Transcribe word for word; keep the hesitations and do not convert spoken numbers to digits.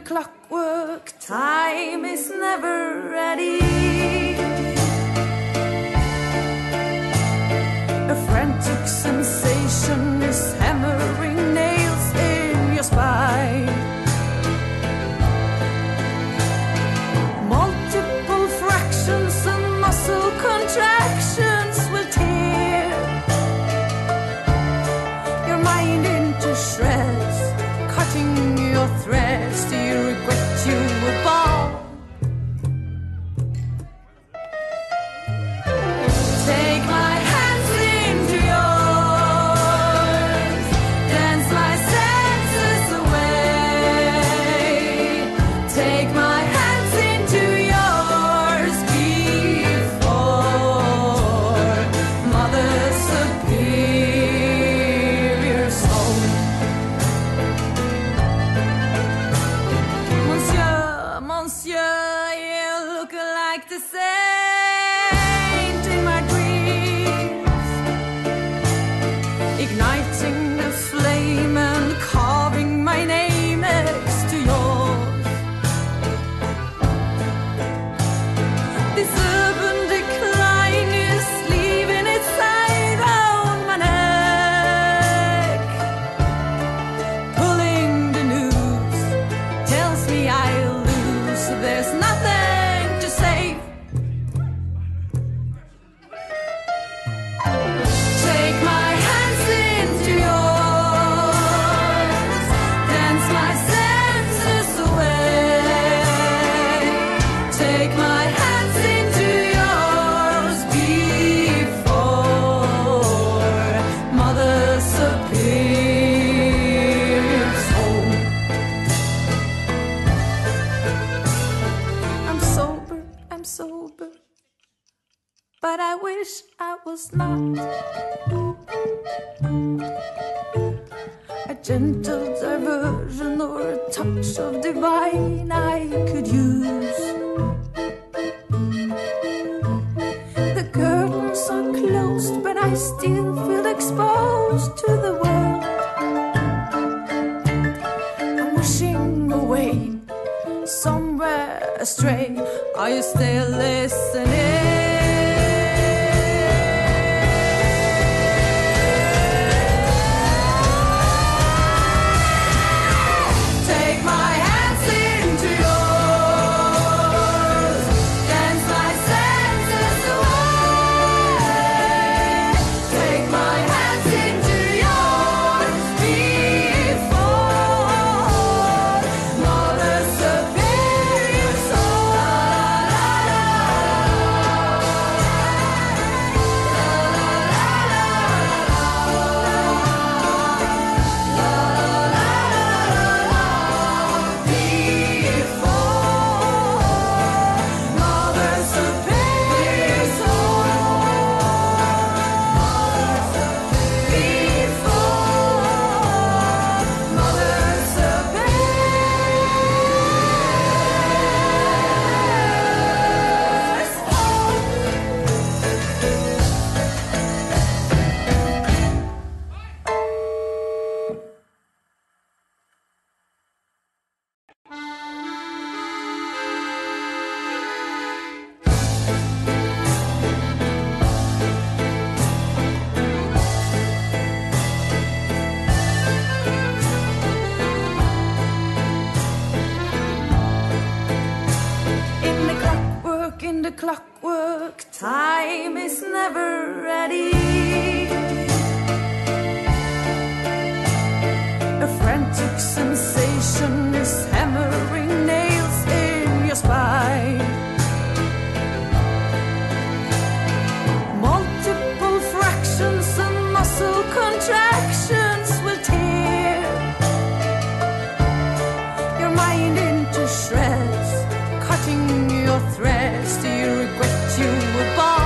clockwork, time is never ready. A frantic sensation is hammering nails in your spine. Multiple fractions and muscle contractions will tear your mind into shreds, cutting your threads. Do you regret you were born? Take my hands into yours, dance my senses away. Take my hands into yours before Mother Superior soul. Monsieur, Monsieur, you look like the saint in my dreams, igniting the flame and carving my name next to yours. This urban decline is leaving its side round my neck, pulling the noose, tells me I'll lose. There's nothing to save. Take my hands into yours, dance my senses away. Take my hands into yours before Mother Superior soul. I'm sober, I'm sober, but I wish I was not. A gentle diversion or a touch of divine I could use. The curtains are closed, but I still feel exposed to the world. I'm wishing away, somewhere astray. Are you still listening? Take my hands into yours, dance my senses away. Take my hands into yours before Mother Superior soul. In the clockwork, time is never ready. A frantic sensation is hammering nails in your spine. Multiple fractions and muscle contractions will tear your mind into shreds, cutting your threads. Do you regret you were born?